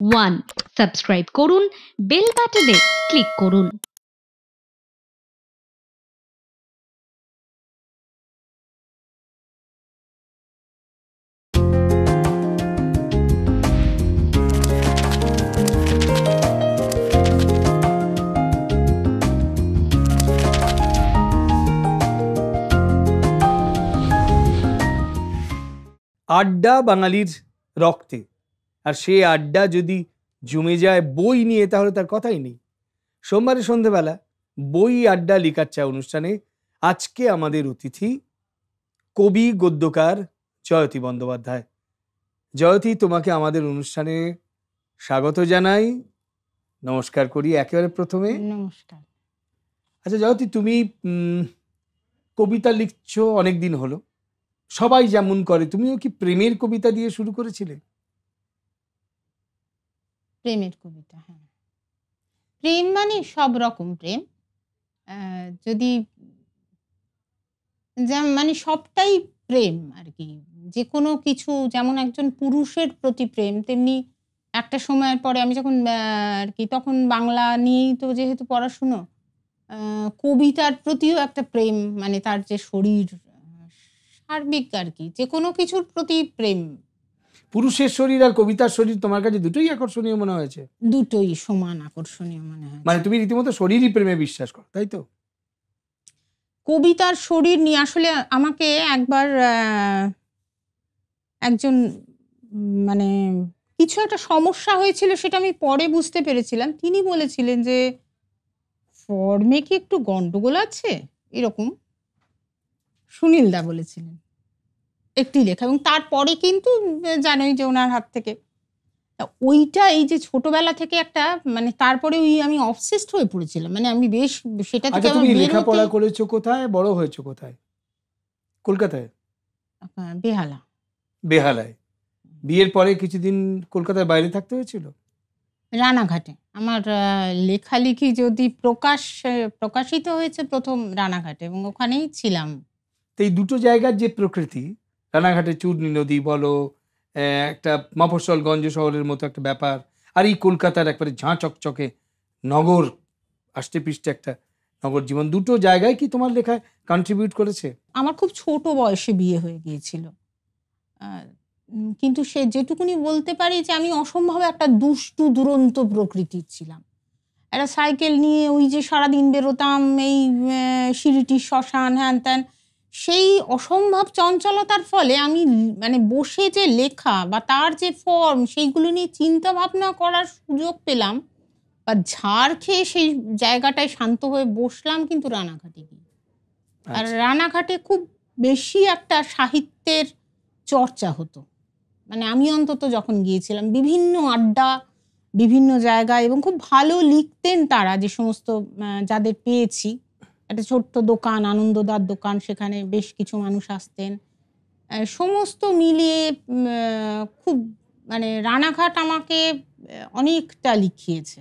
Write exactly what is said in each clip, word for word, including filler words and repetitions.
One. Subscribe করুন, bell বাটনে click করুন। আড্ডা বাঙালির রক্তে, আর সে আড্ডা যদি জমে যায় বই নিয়ে তাহলে তার কথাই নেই। সোমবারের সন্ধ্যেবেলা বই আড্ডা লিকার চা অনুষ্ঠানে আজকে আমাদের অতিথি কবি গদ্যকার জয়তী বন্দ্যোপাধ্যায়। জয়তী, তোমাকে আমাদের অনুষ্ঠানে স্বাগত জানাই, নমস্কার করি একেবারে প্রথমে। নমস্কার। আচ্ছা জয়তী, তুমি কবিতা লিখছো অনেকদিন হলো, সবাই যেমন করে, তুমিও কি প্রেমের কবিতা দিয়ে শুরু করেছিলে? প্রেমের কবিতা, হ্যাঁ। প্রেম মানে সব রকম প্রেম, যদি মানে সবটাই প্রেম আর কি। যে কোনো কিছু, যেমন একজন পুরুষের প্রতি প্রেম, তেমনি একটা সময়ের পরে আমি যখন আর কি, তখন বাংলা নিয়েই তো যেহেতু পড়াশুনো, কবিতার প্রতিও একটা প্রেম, মানে তার যে শরীর, সার্বিক আর কি, যে কোনো কিছুর প্রতি প্রেম। পুরুষের শরীর আর কবিতার শরীর তোমার কাছে দুটোই আকর্ষণীয় মনে হয়েছে? দুটোই সমান আকর্ষণীয় মনে হয়। মানে তুমি রীতিমতো শরীরই প্রেমে বিশ্বাস করো, তাই তো? কবিতার শরীর নিয়ে আসলে আমাকে একবার একজন, মানে কিছু একটা সমস্যা হয়েছিল, সেটা আমি পরে বুঝতে পেরেছিলাম। তিনি বলেছিলেন যে ফর্মে কি একটু গন্ডগোল আছে, এরকম সুনীল দা বলেছিলেন একটি লেখা। এবং তারপরে কিন্তু জানোই যে ওনার হাত থেকে ওইটা, এই যে ছোটবেলা থেকে একটা, মানে তারপরে ওই আমি অবসেসড হয়ে পড়েছিলাম, মানে আমি বেশ সেটা থেকে। তুমি লেখাপড়া করেছো কোথায়, বড় হয়েছো কোথায়? কলকাতায়? বেহালা। বেহালায়। বিয়ের পরে কিছুদিন কলকাতার বাইরে থাকতে হয়েছিল? রানাঘাটে। আমার লেখালেখি যদি প্রকাশ প্রকাশিত হয়েছে প্রথম রানাঘাটে, এবং ওখানেই ছিলাম। তো এই দুটো জায়গার যে প্রকৃতি, রানাঘাটে চূর্ণী নদী বলো, একটা মফস্বলগঞ্জ শহরের মতো একটা ব্যাপার, আর এই কলকাতার একবারে ঝাঁ চকচকে নগর, আষ্টে পৃষ্ঠে একটা নগর জীবন, দুটো জায়গায় কি তোমার লেখায় কন্ট্রিবিউট করেছে? আমার খুব ছোট বয়সে বিয়ে হয়ে গিয়েছিল, কিন্তু সে যেটুকুনি বলতে পারি যে আমি অসম্ভব একটা দুষ্টু দুরন্ত প্রকৃতির ছিলাম। একটা সাইকেল নিয়ে ওই যে সারাদিন বেরোতাম, এই সিঁড়িটি শ্মশান, হ্যান ত্যান, সেই অসম্ভব চঞ্চলতার ফলে আমি মানে বসে যে লেখা বা তার যে ফর্ম, সেইগুলো নিয়ে চিন্তা ভাবনা করার সুযোগ পেলাম, বা ঝাড় খেয়ে সেই জায়গাটায় শান্ত হয়ে বসলাম কিন্তু রানাঘাটে গিয়ে। আর রানাঘাটে খুব বেশি একটা সাহিত্যের চর্চা হতো, মানে আমি অন্তত যখন গিয়েছিলাম, বিভিন্ন আড্ডা, বিভিন্ন জায়গায়, এবং খুব ভালো লিখতেন তারা, যে সমস্ত যাদের পেয়েছি। একটা ছোট্ট দোকান, আনন্দদার দোকান, সেখানে বেশ কিছু মানুষ আসতেন, সমস্ত মিলিয়ে খুব, মানে রানাঘাট আমাকে অনেকটা লিখিয়েছে।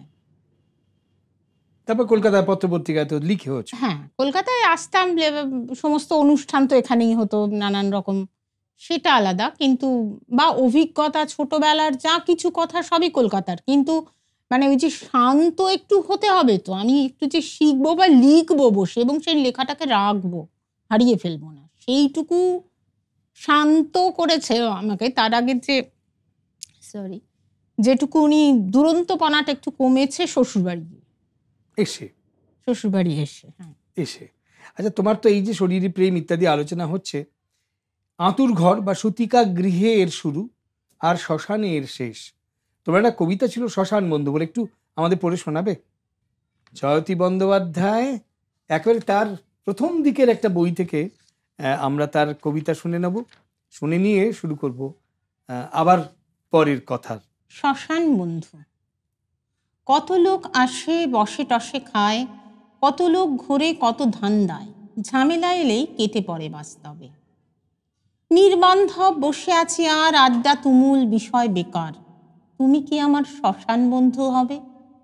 তারপর কলকাতায় পত্রপত্রিকায় তো লিখে হচ্ছে। হ্যাঁ, কলকাতায় আসতাম, সমস্ত অনুষ্ঠান তো এখানেই হতো, নানান রকম, সেটা আলাদা। কিন্তু বা অভিজ্ঞতা, ছোটবেলার যা কিছু কথা সবই কলকাতার, কিন্তু মানে ওই যে শান্ত একটু হতে হবে, তো আমি একটু যে শিখবো বা লিখবো বসে, এবং সেই লেখাটাকে রাখবো, হারিয়ে ফেলবো না, সেইটুকু শান্ত করেছে আমাকে। তার আগে যে সরি যেটুকু উনি দুরন্তপনাটা একটু কমেছে শ্বশুরবাড়ি এসে, শ্বশুরবাড়ি এসে হ্যাঁ এসে আচ্ছা, তোমার তো এই যে শরীরী প্রেম ইত্যাদি আলোচনা হচ্ছে, আঁতুর ঘর বা সূতিকা গৃহে এর শুরু, আর শ্মশানে এর শেষ। তোমার একটা কবিতা ছিল শ্মশান বন্ধু বলে, একটু আমাদের পড়ে শোনাবে? জয়তী বন্দ্যোপাধ্যায় একেবারে তার প্রথম দিকের একটা বই থেকে আমরা তার কবিতা শুনে নেব, শুনে নিয়ে শুরু করব আবার পরের কথার। শ্মশান বন্ধু। কত লোক আসে, বসে টসে খায়, কত লোক ঘোরে, কত ধান্দায়, ঝামেলা এলেই কেটে পড়ে বাস্তবে। নির্বান্ধব বসে আছি আর আড্ডা তুমুল, বিষয় বেকার, তুমি কি আমার শ্মশান বন্ধু হবে?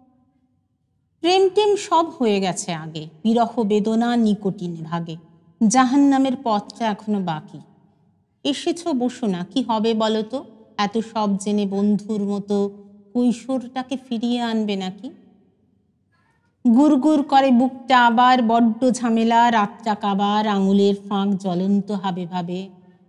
প্রেম টেম সব হয়ে গেছে আগে, বিরহ বেদনা নিকটিনে ভাগে, জাহান্নামের পথটা এখনো বাকি। এসেছো বসো না, কি হবে বলো তো, এত সব জেনে বন্ধুর মতো কৈশোরটাকে ফিরিয়ে আনবে নাকি? গুড়গুড় করে বুকটা আবার, বড্ড ঝামেলা, রাতটা কাবার, আঙুলের ফাঁক জ্বলন্ত হবে ভাবে।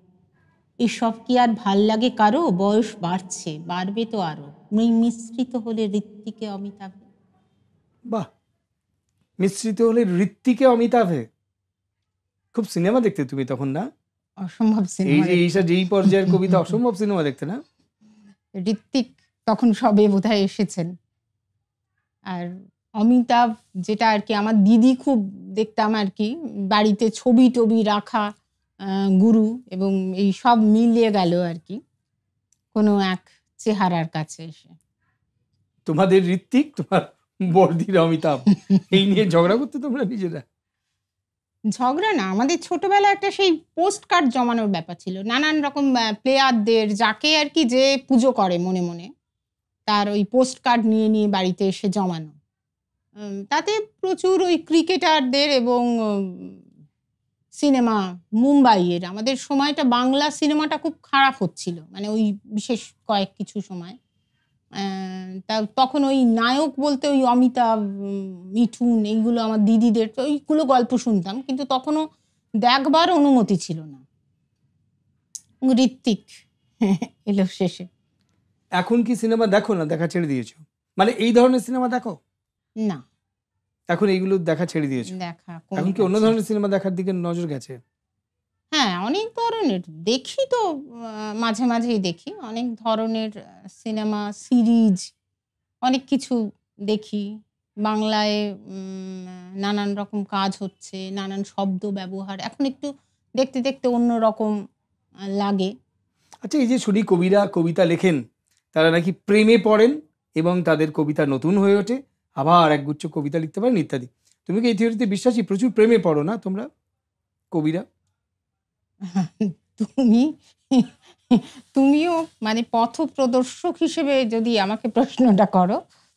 এসব কি আর ভাল লাগে কারো? বয়স বাড়ছে, বাড়বে তো আরো। মিশ্রিত হলে ঋত্বিকে অমিতাভে। বাহ, মিশ্রিত হলে ঋত্বিকে অমিতাভে। খুব সিনেমা দেখতে তুমি তখন, না? অসম্ভব এই সিনেমা যে এইসব যেই পর্যায়ের কবিতা, অসম্ভব সিনেমা দেখতে, না? ঋত্বিক তখন সবে বোধহয় এসেছেন। আর অমিতাভ যেটা আর কি আমার দিদি খুব দেখতাম আর কি, বাড়িতে ছবি টবি রাখা, আহ, গুরু এবং এই সব মিলিয়ে গেল আর কি কোনো এক চেহারার কাছে এসে। তোমাদের ঋত্বিক, তোমার বর্দির অমিতাভ, এই নিয়ে ঝগড়া করতে তোমরা নিজেরা? ঝগড়া না, আমাদের ছোটবেলায় একটা সেই পোস্ট কার্ড জমানোর ব্যাপার ছিল। নানান রকম প্লেয়ারদের, যাকে আর কি যে পুজো করে মনে মনে, তার ওই পোস্ট কার্ড নিয়ে নিয়ে বাড়িতে এসে জমানো। উম, তাতে প্রচুর ওই ক্রিকেটারদের এবং সিনেমা, মুম্বাইয়ের, আমাদের সময়টা বাংলা সিনেমাটা খুব খারাপ হচ্ছিল, মানে ওই বিশেষ কয়েক কিছু সময়। আহ, তা তখন ওই নায়ক বলতে ওই অমিতাভ, উম, মিঠুন, এইগুলো আমার দিদিদের, তো ওইগুলো গল্প শুনতাম, কিন্তু তখনও দেখবার অনুমতি ছিল না। ঋত্বিক এলো শেষে। এখন কি সিনেমা দেখো না, দেখা ছেড়ে দিয়েছো? মানে এই ধরনের সিনেমা দেখো না, এখন? এইগুলো দেখা ছেড়ে দিয়েছো? দেখা এখন কি অন্য ধরনের সিনেমা দেখার দিকে নজর গেছে? হ্যাঁ, অনেক ধরনের দেখি তো, আহ, মাঝে মাঝেই দেখি অনেক ধরনের সিনেমা, সিরিজ, অনেক কিছু দেখি। বাংলায় উম, নানান রকম কাজ হচ্ছে, নানান শব্দ ব্যবহার এখন একটু দেখতে দেখতে অন্য রকম লাগে। আচ্ছা, এই যে শুনি কবিরা কবিতা লেখেন, তারা নাকি প্রেমে পড়েন এবং তাদের কবিতা নতুন হয়ে ওঠে, আবার একগুচ্ছ কবিতা লিখতে পারেন ইত্যাদি। তুমি কি এই থিওরিতে বিশ্বাসী? প্রচুর প্রেমে পড়ো না তোমরা কবিরা? তুমি তুমিও মানে পথ প্রদর্শক হিসেবে যদি আমাকে প্রশ্নটা করো,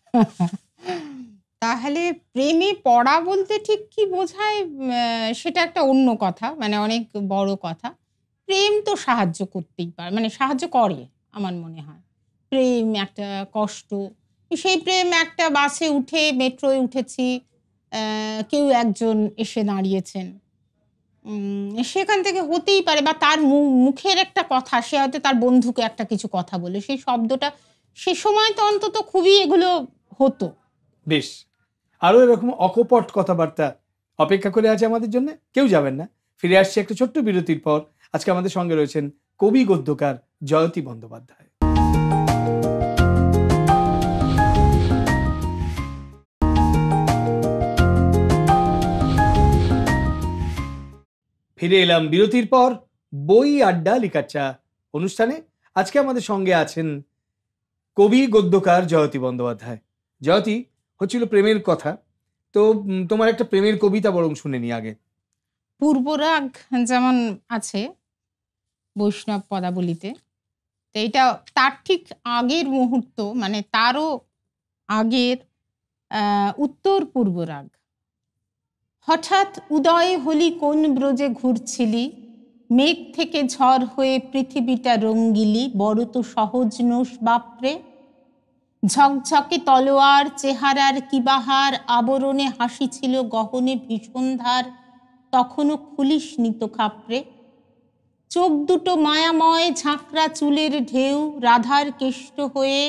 তাহলে প্রেমে পড়া বলতে ঠিক কি বোঝায় আহ, সেটা একটা অন্য কথা, মানে অনেক বড় কথা। প্রেম তো সাহায্য করতেই পারে, মানে সাহায্য করে আমার মনে হয়। প্রেম একটা কষ্ট, সেই প্রেম একটা বাসে উঠে, মেট্রোয় উঠেছি, আহ, কেউ একজন এসে দাঁড়িয়েছেন, উম, সেখান থেকে হতেই পারে, বা তার মু- মুখের একটা কথা, সে হয়তো তার বন্ধুকে একটা কিছু কথা বলে, সেই শব্দটা সে সময় তো অন্তত খুবই এগুলো হতো। বেশ, আরো এরকম অকপট কথাবার্তা অপেক্ষা করে আছে আমাদের জন্য। কেউ যাবেন না, ফিরে আসছে একটা ছোট্ট বিরতির পর। আজকে আমাদের সঙ্গে রয়েছেন কবি গদ্যকার জয়তী বন্দ্যোপাধ্যায়। ফিরে এলাম বিরতির পর বই আড্ডা লিকার চা অনুষ্ঠানে। আজকে আমাদের সঙ্গে আছেন কবি গদ্যকার জয়তী বন্দ্যোপাধ্যায়। জয়তী, হচ্ছিল প্রেমের কথা, তো উম, তোমার একটা প্রেমের কবিতা বরং শুনে নি আগে। পূর্বরাগ যেমন আছে বৈষ্ণব পদাবলিতে, তো এটা তার ঠিক আগের মুহূর্ত, মানে তারও আগের আহ, উত্তর পূর্বরাগ। হঠাৎ উদয় হলি কোন ব্রজে ঘুরছিলি, মেঘ থেকে ঝড় হয়ে পৃথিবীটা রঙ্গিলি, বড় তো সহজ নোস বাপরে। ঝকঝকে তলোয়ার চেহারার কিবাহার, আবরণে হাসি ছিল গহনে ভীষণ ধার, তখনও খুলিস নিত খাপড়ে। চোখ দুটো মায়াময় ঝাঁকড়া চুলের ঢেউ, রাধার কেষ্ট হয়ে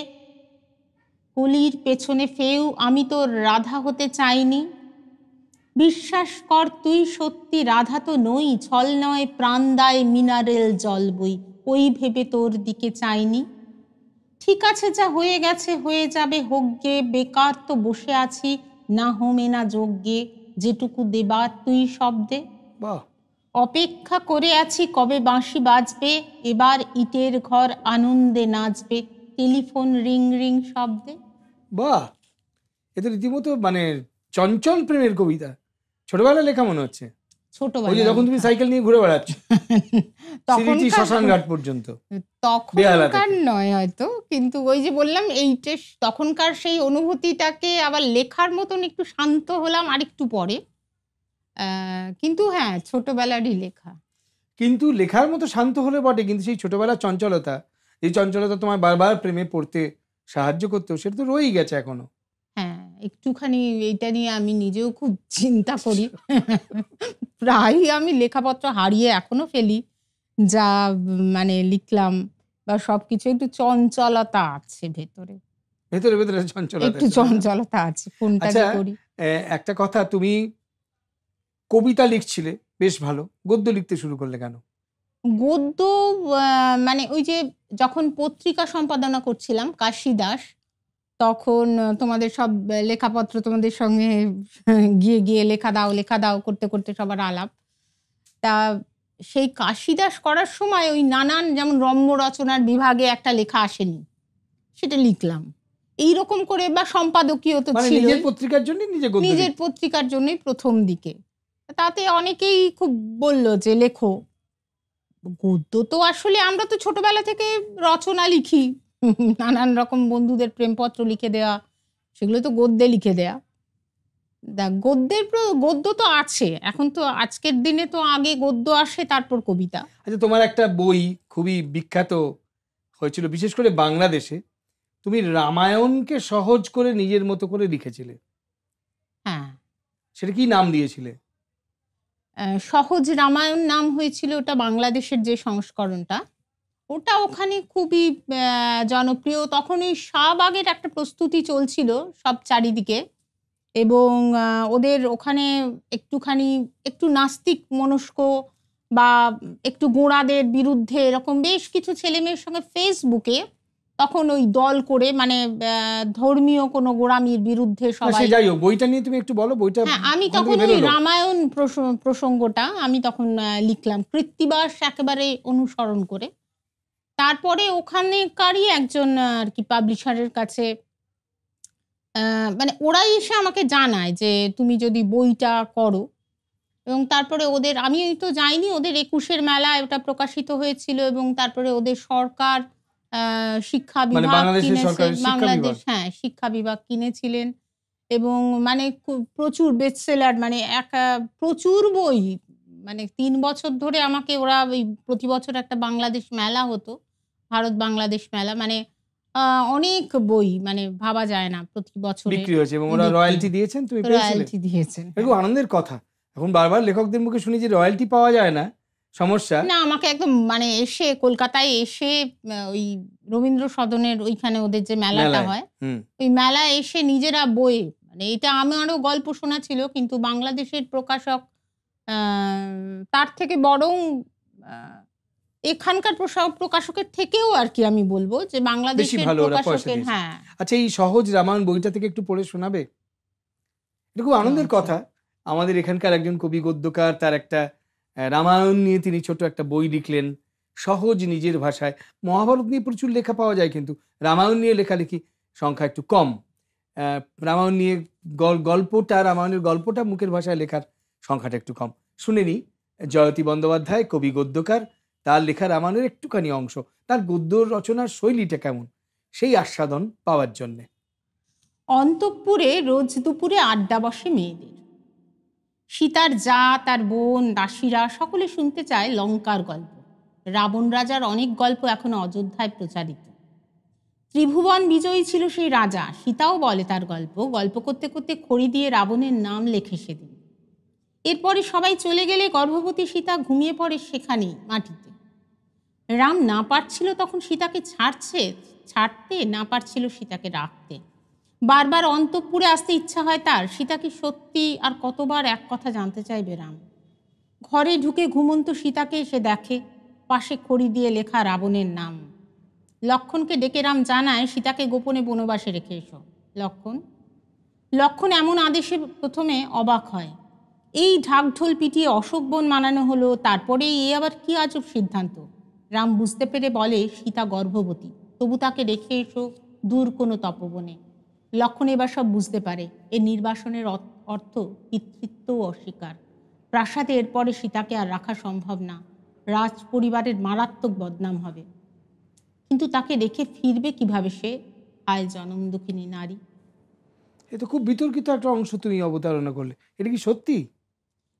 কলির পেছনে ফেউ, আমি তোর রাধা হতে চাইনি। বিশ্বাস কর তুই সত্যি রাধা তো নই, ছল নয় প্রাণ দায় মিনারেল জল বই, ওই ভেবে তোর দিকে চাইনি। ঠিক আছে, যা হয়ে গেছে হয়ে যাবে হোকগে, বেকার তো বসে আছি না হোমে না যজ্ঞে, যেটুকু দেবার তুই শব্দে। বাহ, অপেক্ষা করে আছি কবে বাঁশি বাজবে, এবার ইটের ঘর আনন্দে নাচবে, টেলিফোন রিং রিং শব্দে। বাহ, এতে রীতিমতো মানে চঞ্চল প্রেমের কবিতা। ছোটবেলায় লেখা মনে হচ্ছে। ওই যে ছোটবেলায় যখন তুমি লেখা। সাইকেল নিয়ে ঘুরে বেড়াচ্ছ সিরিটি তখনকার শ্মশান ঘাট পর্যন্ত, বেহালা তখনকার থেকে। নয় হয়তো, কিন্তু ওই যে বললাম এইটা তখনকার সেই অনুভূতিটাকে আবার লেখার মতন একটু শান্ত হলাম আরেকটু পরে। আহ, কিন্তু হ্যাঁ, ছোটবেলারই লেখা। কিন্তু লেখার মতো শান্ত হলে বটে, কিন্তু সেই ছোটবেলার চঞ্চলতা, এই চঞ্চলতা তোমার বারবার প্রেমে পড়তে সাহায্য করতেও, সেটা তো রয়েই গেছে এখনো। হ্যাঁ, একটুখানি এইটা নিয়ে আমি নিজেও খুব চিন্তা করি। প্রায়ই আমি লেখাপত্র হারিয়ে এখনো ফেলি। যা উম মানে লিখলাম বা সবকিছু একটু চঞ্চলতা আছে ভেতরে। ভেতরে ভেতরে চঞ্চলতা একটু আছে, তাই না? চঞ্চলতা আছে। কোনটা আচ্ছা, যে করি। এ, একটা কথা, তুমি কবিতা লিখছিলে, বেশ ভালো, গদ্য লিখতে শুরু করলে কেন? গদ্য আ মানে ওই যে যখন পত্রিকা সম্পাদনা করছিলাম কাশী দাস, তখন আহ, তোমাদের সব লেখাপত্র তোমাদের সঙ্গে গিয়ে, গিয়ে লেখা দাও, লেখা দাও করতে, করতে সবার আলাপ। তা সেই কাশিদাস করার সময় ওই নানান যেমন রম্য রচনার বিভাগে একটা লেখা আসেনি, সেটা লিখলাম। এইরকম করে বা সম্পাদকীয় তো মানে ছিল, নিজের পত্রিকার জন্য নিজে গদ্য নিজের লিখতে? পত্রিকার জন্যই প্রথম দিকে। তাতে অনেকেই খুব বলল যে লেখো। গদ্য তো আসলে আমরা তো ছোটবেলা থেকে রচনা লিখি। নানান রকম বন্ধুদের প্রেমপত্র লিখে দেওয়া, সেগুলো তো গদ্যে লিখে দেয়া। দেখ গদ্যের প্র- গদ্য তো আছে এখন, তো আজকের দিনে তো আগে গদ্য আসে তারপর কবিতা। আচ্ছা, তোমার একটা বই খুবই বিখ্যাত হয়েছিল, বিশেষ করে বাংলাদেশে। তুমি রামায়ণকে সহজ করে নিজের মতো করে লিখেছিলে, হ্যাঁ, সেটা কি নাম দিয়েছিলে? আহ, সহজ রামায়ণ নাম হয়েছিল ওটা, বাংলাদেশের যে সংস্করণটা ওটা ওখানে খুবই আহ, জনপ্রিয়। তখন ওই শাহবাগের একটা প্রস্তুতি চলছিল সব চারিদিকে, এবং আহ, ওদের ওখানে একটুখানি একটু নাস্তিক মনস্ক বা একটু গোঁড়াদের বিরুদ্ধে এরকম বেশ কিছু ছেলে মেয়ের সঙ্গে ফেসবুকে তখন ওই দল করে, মানে আহ, ধর্মীয় কোনো গোঁড়ামির বিরুদ্ধে না, সে সবাই। যাই হোক, বইটা নিয়ে তুমি একটু বলো, বইটা হ্যাঁ, আমি ওখান তখন থেকে ওই বেরোলো। রামায়ণ প্রস- প্রসঙ্গটা আমি তখন আহ, লিখলাম কৃত্তিবাস একেবারে অনুসরণ করে। তারপরে ওখানেকারই একজন আহ, আর কি পাবলিশারের কাছে আহ, মানে ওরাই এসে আমাকে জানায় যে তুমি যদি বইটা করো, এবং তারপরে ওদের, আমি তো যাইনি, ওদের একুশের মেলায় ওটা প্রকাশিত হয়েছিল, এবং তারপরে ওদের সরকার আহ, শিক্ষা মানে বিভাগ বাংলাদেশের কিনেছে, সরকারের শিক্ষা বাংলাদেশ, বিভাগ। হ্যাঁ শিক্ষা বিভাগ কিনেছিলেন। এবং মানে খুব- প্রচুর বেস্টসেলার, মানে এক আহ, প্রচুর বই, মানে তিন বছর ধরে আমাকে ওরা ওই প্রতি বছর একটা বাংলাদেশ মেলা হতো, ভারত বাংলাদেশ মেলা, মানে আহ, অনেক বই, মানে ভাবা যায় না প্রতি বছরে বিক্রি হয়েছে এবং ওরা বিক্রি, রয়্যালটি দিয়েছেন, তুমি পেয়েছিলে? রয়্যালটি দিয়েছেন। এটা খুব আনন্দের কথা। এখন বারবার লেখকদের মুখে শুনি যে রয়্যালটি পাওয়া যায় না, সমস্যা। না, আমাকে একদম মানে এসে কলকাতায় এসে আহ, ওই রবীন্দ্র সদনের ওইখানে ওদের যে মেলাটা মেলায়। হয়, হুম। ওই মেলায় এসে নিজেরা বই, মানে এটা আমারও গল্প শোনা ছিল, কিন্তু বাংলাদেশের প্রকাশক আহ, তার থেকে বরং আহ, এখানকার প্রসা- প্রকাশকের থেকেও আর কি আমি বলবো যে বেশি বাংলাদেশের ভালো ওরা পয়সা প্রকাশকের, দিয়েছে। হ্যাঁ। আচ্ছা, এই সহজ রামায়ণ বইটা থেকে একটু পড়ে শোনাবে? এটা খুব আনন্দের আচ্ছা। কথা। আমাদের এখানকার একজন কবি গদ্যকার, তার একটা আহ, রামায়ণ নিয়ে তিনি ছোট একটা বই লিখলেন, সহজ নিজের ভাষায়। মহাভারত নিয়ে প্রচুর লেখা পাওয়া যায়, কিন্তু রামায়ণ নিয়ে লেখালেখি সংখ্যা একটু কম। আহ, রামায়ণ নিয়ে গল- গল্পটা, রামায়ণের গল্পটা মুখের ভাষায় লেখার সংখ্যাটা একটু কম। শুনে নি জয়তী বন্দ্যোপাধ্যায়, কবি গদ্যকার, তার লেখা রামায়ণের একটুখানি অংশ। তার গদ্য রচনার শৈলীটা কেমন, সেই আস্বাদন পাওয়ার জন্যে। অন্তঃপুরে রোজ দুপুরে আড্ডা বসে মেয়েদের। সীতার জা, তার বোন, দাসীরা সকলে শুনতে চায় লঙ্কার গল্প। রাবণ রাজার অনেক গল্প এখনো অযোধ্যায় প্রচারিত। ত্রিভুবন বিজয়ী ছিল সেই রাজা, সীতাও বলে তার গল্প। গল্প করতে করতে খড়ি দিয়ে রাবণের নাম লেখে সেদিন। এরপরে সবাই চলে গেলে গর্ভবতী সীতা ঘুমিয়ে পড়ে সেখানেই মাটিতে। রাম না পারছিল তখন সীতাকে ছাড়ছে ছাড়তে, না পারছিল সীতাকে রাখতে। বারবার অন্তঃপুরে আসতে ইচ্ছা হয় তার। সীতা কি সত্যি আর কতবার এক কথা জানতে চাইবে রাম। ঘরে ঢুকে ঘুমন্ত সীতাকে সে দেখে, পাশে খড়ি দিয়ে লেখা রাবণের নাম। লক্ষণকে ডেকে রাম জানায় সীতাকে গোপনে বনবাসে রেখে এসো। লক্ষণ লক্ষণ এমন আদেশে প্রথমে অবাক হয়। এই ঢাকঢোল পিটিয়ে অশোক বন মানানো হলো, তারপরে এ আবার কি আজব সিদ্ধান্ত। রাম বুঝতে পেরে বলে সীতা গর্ভবতী, তবু তাকে রেখে এসো দূর কোনো তপবনে। লক্ষণ এবার সব বুঝতে পারে, এ নির্বাসনের অর্থ পিতৃত্ব অস্বীকার। প্রাসাদে এরপরে সীতাকে আর রাখা সম্ভব না, রাজ পরিবারের মারাত্মক বদনাম হবে। কিন্তু তাকে রেখে ফিরবে কিভাবে সে, আয় জনম দুঃখিনী নারী। এ তো খুব বিতর্কিত একটা অংশ তুমি অবতারণা করলে, এটা কি সত্যি?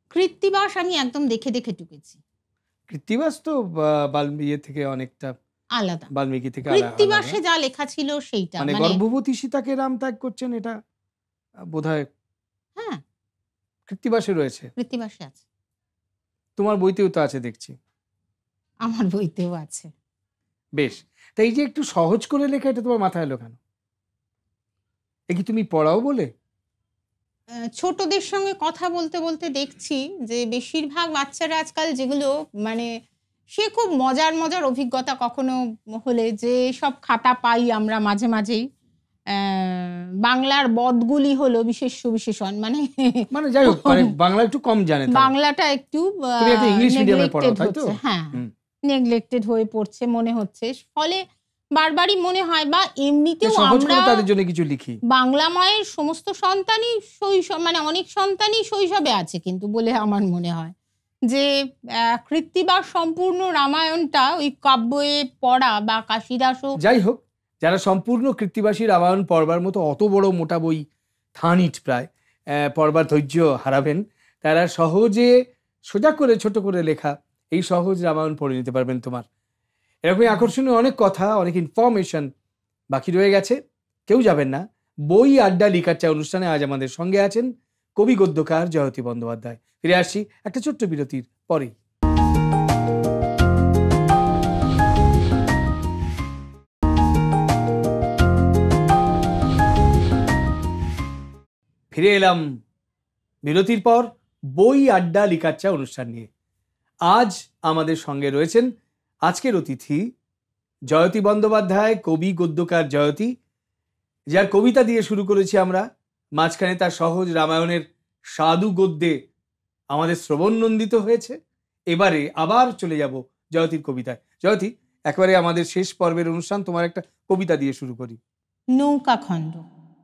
কৃত্তিবাস আমি একদম দেখে দেখে টুকেছি। কৃত্তিবাস তো বা- বাল ইয়ে থেকে অনেকটা আলাদা, বাল্মীকি থেকে আলা- কৃত্তিবাসে আলাদা। যা লেখা ছিল সেইটা, মানে মানে গর্ভবতী সীতাকে রাম ত্যাগ করছেন, এটা বোধহয় হ্যাঁ কৃত্তিবাসে রয়েছে। কৃত্তিবাসে আছে, তোমার বইতেও তো আছে দেখছি। আমার বইতেও আছে। বেশ, তাই এই যে একটু সহজ করে লেখা, এটা তোমার মাথায় এলো কেন? এ কি তুমি পড়াও বলে? আহ, ছোটদের সঙ্গে কথা বলতে বলতে দেখছি যে বেশিরভাগ বাচ্চারা আজকাল যেগুলো মানে সে খুব মজার মজার অভিজ্ঞতা কখনো হলে যে সব খাতা পাই আমরা মাঝে মাঝেই, আহ, বাংলার বদগুলি হলো বিশেষ সুবিশেষণ, মানে মানে যাই হোক, মানে বাংলা একটু কম জানে তারা। বাংলাটা একটু তুমি একটা ইংলিশ মিডিয়ামে পড়াও, নেগলেক্টেড তাই তো? হচ্ছে, হ্যাঁ হুম। নেগলেক্টেড হয়ে পড়ছে মনে হচ্ছে, ফলে বারবারই মনে হয়, বা এমনিতেও সহজ করে আমরা তাদের জন্য কিছু লিখি। বাংলা মায়ের সমস্ত সন্তানই শৈশব, মানে অনেক সন্তানই শৈশবে আছে কিন্তু বলে আমার মনে হয় যে আহ, কৃত্তিবাস সম্পূর্ণ রামায়ণটা ওই কাব্যে পড়া বা কাশিদাসও, যাই হোক, যারা সম্পূর্ণ কৃত্তিবাসী রামায়ণ পড়বার মতো অত বড় মোটা বই, থানিট প্রায়, আহ, পড়বার ধৈর্য হারাবেন, তারা সহজে সোজা করে ছোট করে লেখা এই সহজ রামায়ণ পড়ে নিতে পারবেন তোমার। এরকমই আকর্ষণীয় অনেক কথা, অনেক ইনফরমেশন বাকি রয়ে গেছে, কেউ যাবেন না। বই আড্ডা লিখার চা অনুষ্ঠানে আজ আমাদের সঙ্গে আছেন কবি গদ্যকার জয়তী বন্দ্যোপাধ্যায়। ফিরে আসছি একটা ছোট্ট বিরতির পরেই। ফিরে এলাম বিরতির পর বই আড্ডা লিখার চা অনুষ্ঠান নিয়ে। আজ আমাদের সঙ্গে রয়েছেন আজকের অতিথি জয়তী বন্দ্যোপাধ্যায়, কবি গদ্যকার জয়তী, যার কবিতা দিয়ে শুরু করেছি আমরা, মাঝখানে তার সহজ রামায়ণের সাধু গদ্যে আমাদের শ্রবণ নন্দিত হয়েছে। এবারে আবার চলে যাব জয়তীর কবিতায়। জয়তী, একেবারে আমাদের শেষ পর্বের অনুষ্ঠান, তোমার একটা কবিতা দিয়ে শুরু করি। নৌকাখণ্ড।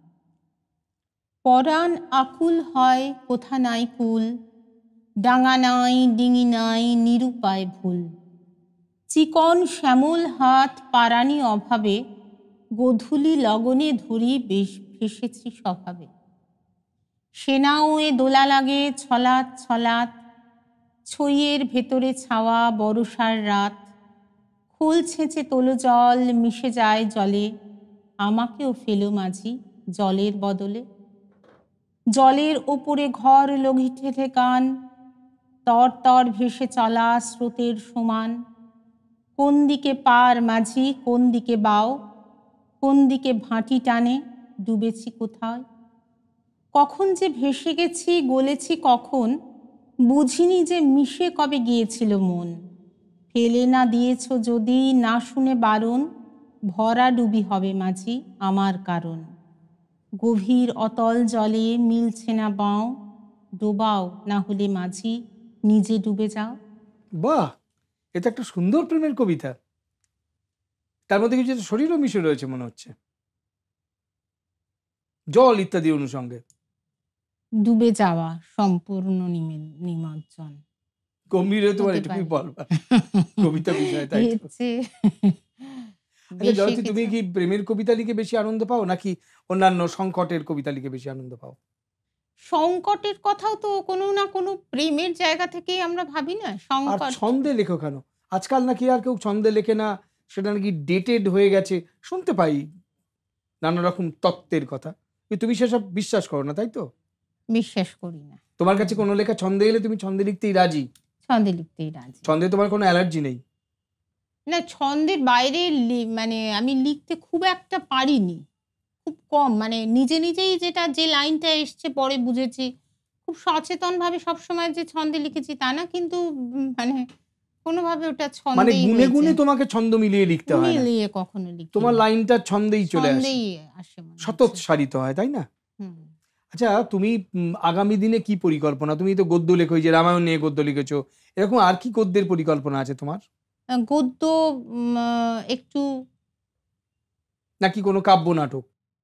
পরাণ আকুল হয় কোথা নাই কুল, ডাঙা নাই ডিঙি নাই নিরুপায় ভুল, চিকন শ্যামল হাত পারানি অভাবে, গোধূলি লগনে ধরি বেশ ভেসেছি স্বভাবে, সেনাও এ দোলা লাগে ছলাৎ ছলাৎ, ছইয়ের ভেতরে ছাওয়া বরষার রাত, খোল ছেঁচে তোলো জল মিশে যায় জলে, আমাকেও ফেলো মাঝি জলের বদলে, জলের ওপরে ঘর লঘিঠে ঠেকান, তর তর ভেসে চলা স্রোতের সমান, কোন দিকে পার মাঝি কোন দিকে বাও, কোন দিকে ভাঁটি টানে ডুবেছি কোথায়, কখন যে ভেসে গেছি গলেছি কখন, বুঝিনি যে মিশে কবে গিয়েছিল মন, ফেলে না দিয়েছ যদি না শুনে বারণ, ভরা ডুবি হবে মাঝি আমার কারণ, গভীর অতল জলে মিলছে না বাও, ডোবাও না হলে মাঝি নিজে ডুবে যাও। বাহ, এটা একটা সুন্দর প্রেমের কবিতা, তার মধ্যে কিছু শরীরও মিশে রয়েছে মনে হচ্ছে, জল ইত্যাদি অনুষঙ্গে। ডুবে যাওয়া, সম্পূর্ণ নিমে- নিমজ্জন গম্ভীর হয়ে তোমার হতে এটুকুই পারে। বলবা কবিতা বিষয়, তাই এর তো? চেয়ে আচ্ছা বেশি জয়তী, তুমি কিছু- কি প্রেমের কবিতা লিখে বেশি আনন্দ পাও, নাকি অন্যান্য সংকটের কবিতা লিখে বেশি আনন্দ পাও? সংকটের কথাও তো কোনো না কোনো প্রেমের জায়গা থেকেই আমরা ভাবি না। আর সংকট ছন্দে লেখো কেন? আজকাল নাকি আর কেউ ছন্দে লেখে না, সেটা নাকি ডেটেড হয়ে গেছে, শুনতে পাই নানা রকম তত্ত্বের কথা। কিন্তু তুমি সেসব বিশ্বাস করো না, তাই তো? বিশ্বাস করি না। তোমার কাছে কোনো লেখা ছন্দে এলে তুমি ছন্দে লিখতেই রাজি? ছন্দে লিখতেই রাজি। ছন্দে তোমার কোনো অ্যালার্জি নেই? না, ছন্দের বাইরে লি- মানে আমি লিখতে খুব একটা পারিনি, খুব কম, মানে নিজে নিজেই যেটা যে লাইনটা এসছে পরে বুঝেছি, খুব সচেতনভাবে সবসময় যে ছন্দে লিখেছি তা না, কিন্তু উম, মানে কোনোভাবে ওটা মানে ছন্দেই গুনে গুনে হয়েছে। তোমাকে ছন্দ মিলিয়ে লিখতে হয় না, মিলিয়ে কখনো লিখি তোমার না। লাইনটা ছন্দেই চলে আসে, ছন্দেই আসে মনে হচ্ছে। স্বতঃসারিত হয়, তাই না? হুম। আচ্ছা, তুমি উম, আগামী দিনে কি পরিকল্পনা? তুমি তো গদ্য লেখো, এই যে রামায়ণ নিয়ে গদ্য লিখেছো, এরকম আর কি গদ্যের পরিকল্পনা আছে তোমার? আহ, গদ্য উম, আহ, একটু, নাকি কোনো কাব্য নাটক?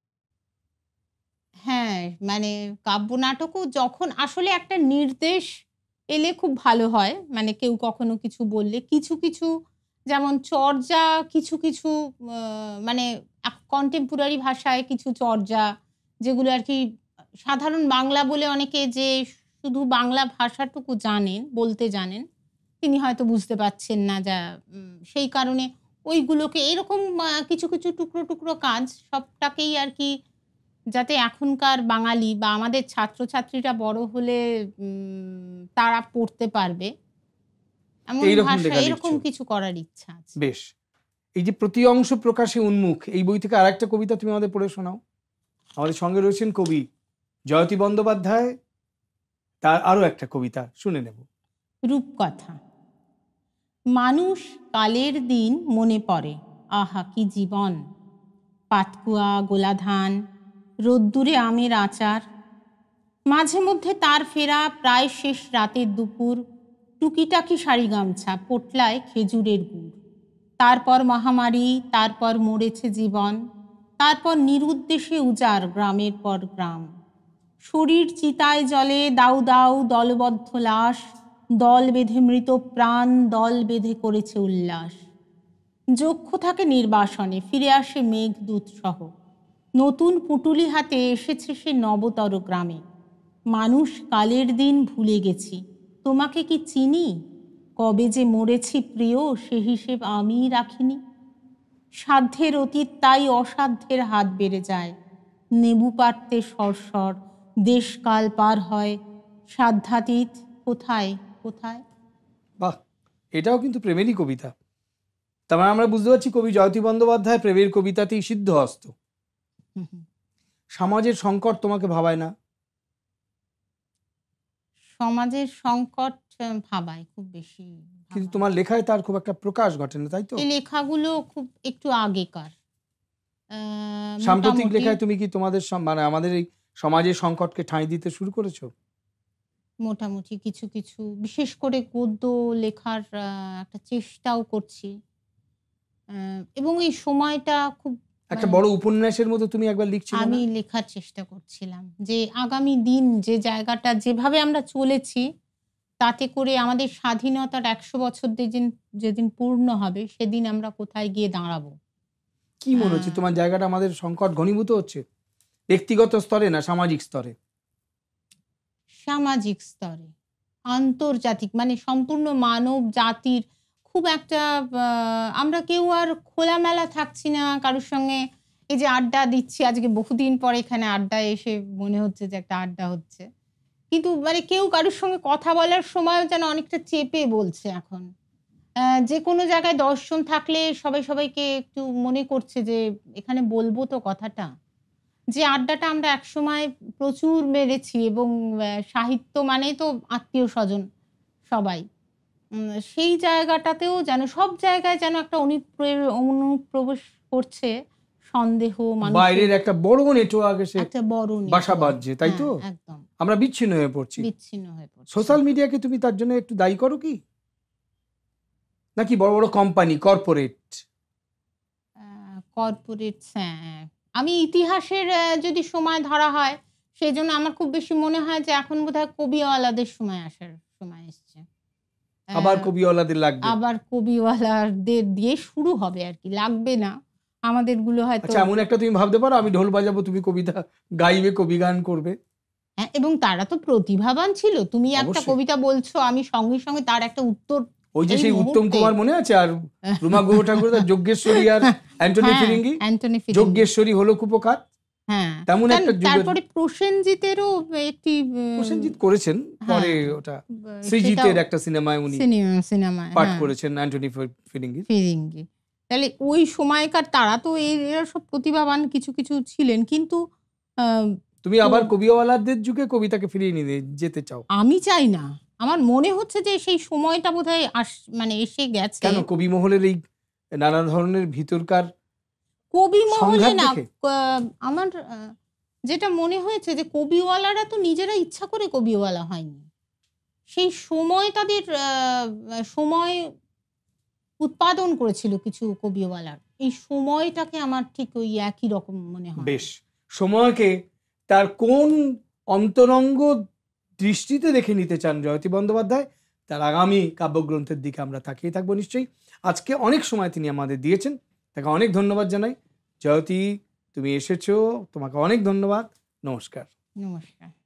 হ্যাঁ মানে কাব্য নাটকও যখন আসলে একটা নির্দেশ এলে খুব ভালো হয়, মানে কেউ কখনো কিছু বললে কিছু কিছু, যেমন চর্যা কিছু কিছু, আহ, মানে কন্টেম্পোরারি ভাষায় কিছু চর্যা যেগুলো আর কি সাধারণ বাংলা বলে অনেকে যে শুধু বাংলা ভাষাটুকু জানেন, বলতে জানেন, তিনি হয়তো বুঝতে পারছেন না, যা উম, সেই কারণে ওইগুলোকে এরকম আহ, কিছু কিছু টুকরো টুকরো কাজ সবটাকেই আর কি, যাতে এখনকার বাঙালি বা আমাদের ছাত্রছাত্রীরা বড় হলে উম, তারা পড়তে পারবে এমন এইরকম ভাষা, লেখা এরকম লিখছো। কিছু করার ইচ্ছা আছে। বেশ, এই যে প্রতি অংশ প্রকাশে উন্মুখ, এই বই থেকে আর একটা কবিতা তুমি আমাদের পড়ে শোনাও। আমাদের সঙ্গে রয়েছেন কবি জয়তী বন্দ্যোপাধ্যায়, তার আরো একটা কবিতা শুনে নেব। রূপকথা। মানুষ কালের দিন মনে পড়ে, আহা কি জীবন। পাতকুয়া গোলাধান, রোদ্দুরে আমের আচার, মাঝে মধ্যে তার ফেরা প্রায় শেষ রাতের দুপুর, টুকিটাকি শাড়ি গামছা, পোটলায় খেজুরের গুড়। তারপর মহামারী, তারপর মরেছে জীবন, তারপর নিরুদ্দেশে উজাড় গ্রামের পর গ্রাম। শরীর চিতায় জলে দাউ দাউ দলবদ্ধ লাশ, দল বেঁধে মৃত প্রাণ, দল বেঁধে করেছে উল্লাস। যক্ষ থাকে নির্বাসনে, ফিরে আসে মেঘদূত সহ, নতুন পুটুলি হাতে এসেছে সে নবতর গ্রামে। মানুষ কালের দিন ভুলে গেছি, তোমাকে কি চিনি? কবে যে মরেছি প্রিয়, সে হিসেব আমি রাখিনি। সাধ্যের অতীত তাই অসাধ্যের হাত বেড়ে যায়, নেবু পাড়তে সরসর, দেশকাল পার হয়, সাধ্যাতীত কোথায় কোথায়। বাহ, এটাও কিন্তু প্রেমেরই কবিতা। তার মানে আমরা বুঝতে পারছি কবি জয়তী বন্দ্যোপাধ্যায় প্রেমের কবিতাতেই সিদ্ধহস্ত। সমাজের সংকট তোমাকে ভাবায় না? সমাজের সংকট আহ, ভাবায় খুব বেশি, কিন্তু ভাবায়। তোমার লেখায় তার খুব একটা প্রকাশ ঘটে না, তাই তো? এই লেখাগুলো খুব একটু আগেকার। আহ, সাম্প্রতিক মোটামুটি লেখায় তুমি কি তোমাদের সম- মানে আমাদের এই সমাজের সংকটকে ঠাঁই দিতে শুরু করেছো? মোটামুটি কিছু কিছু বিশেষ করে গদ্য লেখার আহ, একটা চেষ্টাও করছি। আহ, এবং এই সময়টা খুব একটা মানে বড় উপন্যাসের মতো তুমি একবার লিখছিলে আমি না? লেখার চেষ্টা করছিলাম যে আগামী দিন যে জায়গাটা যেভাবে আমরা চলেছি, তাতে করে আমাদের স্বাধীনতার একশো বছর যেদিন যেদিন পূর্ণ হবে, সেদিন আমরা কোথায় গিয়ে দাঁড়াবো। কি মনে হচ্ছে আহ, তোমার জায়গাটা আমাদের সংকট ঘনীভূত হচ্ছে ব্যক্তিগত স্তরে না সামাজিক স্তরে? সামাজিক স্তরে, আন্তর্জাতিক, মানে সম্পূর্ণ মানব জাতির খুব একটা আহ, আমরা কেউ আর খোলামেলা থাকছি না কারোর সঙ্গে। এই যে আড্ডা দিচ্ছি আজকে বহুদিন পরে, এখানে আড্ডায় এসে মনে হচ্ছে যে একটা আড্ডা হচ্ছে, কিন্তু মানে কেউ কারোর সঙ্গে কথা বলার সময়ও যেন অনেকটা চেপে বলছে এখন। আহ, যে কোনো জায়গায় দশজন থাকলে সবাই সবাইকে একটু মনে করছে যে এখানে বলবো তো কথাটা। যে আড্ডাটা আমরা একসময় প্রচুর মেরেছি, এবং আহ, সাহিত্য মানেই তো আত্মীয় স্বজন সবাই, উম, সেই জায়গাটাতেও যেন সব জায়গায় যেন একটা অনুপ্রে- অনুপ্রবেশ করছে সন্দেহ, মানুষের বাইরের একটা বড় নেটওয়ার্ক এসে একটা বড় বাসা network। বাঁধছে, তাই তো? হ্যাঁ, একদম আমরা বিচ্ছিন্ন হয়ে পড়ছি। বিচ্ছিন্ন হয়ে পড়ছে। সোশ্যাল মিডিয়াকে তুমি তার জন্য একটু দায়ী করো কি, নাকি বড় বড় কোম্পানি কর্পোরেট? কর্পোরেট, হ্যাঁ। আমি ইতিহাসের আহ, যদি সময় ধরা হয়, সেই জন্য আমার খুব বেশি মনে হয় যে এখন বোধহয় কবিওয়ালাদের সময় আসার সময় এসছে। আহ, আবার কবিওয়ালাদের লাগবে? আবার কবিওয়ালাদের দিয়ে শুরু হবে আর কি, লাগবে না আমাদের গুলো হয়তো। আচ্ছা, এমন একটা তুমি ভাবতে পারো আমি ঢোল বাজাবো, তুমি কবিতা গাইবে, কবি গান করবে। হ্যাঁ, এবং তারা তো প্রতিভাবান ছিল। তুমি একটা অবশ্যই। কবিতা বলছো, আমি সঙ্গে সঙ্গে তার একটা উত্তর ওই যে এই সেই উত্তম মুহূর্তে। কুমার মনে আছে, আর রুমা গুহ ঠাকুর, যোগেশ্বরী আর অ্যান্টনি হ্যাঁ, ফিরিঙ্গি। অ্যান্টনি ফিরিঙ্গি। যোগেশ্বরী হলো কুপকার, হ্যাঁ, তেমন তার- একটা যুগের। তারপরে প্রসেনজিতেরও একটি উম, প্রসেনজিৎ করেছেন পরে, হ্যাঁ, ওটা ব- সৃজিতের সেটাও একটা সিনেমায় উনি সিনেমা সিনেমায় পাঠ হ্যাঁ, করেছেন অ্যান্টনি ফিরিঙ্গি। ফিরিঙ্গি। তাহলে ওই সময়কার তারা তো এই- এরা সব প্রতিভাবান কিছু কিছু ছিলেন, কিন্তু আহ, তুমি আবার কবিওয়ালাদের যুগে কবিতাকে ফিরিয়ে নিয়ে যেতে চাও? আমি চাই না। আমার মনে হচ্ছে যে সেই সময়টা বোধহয় আস মানে এসে গেছে। কেন? কবি মহলের এই নানা ধরনের ভিতরকার কবি মহলে সংঘাত না, দেখে? আহ, আমার আহ, যেটা মনে হয়েছে যে কবিওয়ালারা তো নিজেরা ইচ্ছা করে কবিওয়ালা হয়নি। সেই সময় তাদের আহ, সময় উৎপাদন করেছিল কিছু কবিওয়ালার। এই সময়টাকে আমার ঠিক ওই একই রকম মনে হয়। বেশ, সময়কে তার কোন অন্তরঙ্গ দৃষ্টিতে দেখে নিতে চান জয়তী বন্দ্যোপাধ্যায়, তার আগামী কাব্যগ্রন্থের দিকে আমরা তাকিয়ে থাকবো নিশ্চয়ই। আজকে অনেক সময় তিনি আমাদের দিয়েছেন, তাকে অনেক ধন্যবাদ জানাই। জয়তী, তুমি এসেছো, তোমাকে অনেক ধন্যবাদ। নমস্কার। নমস্কার।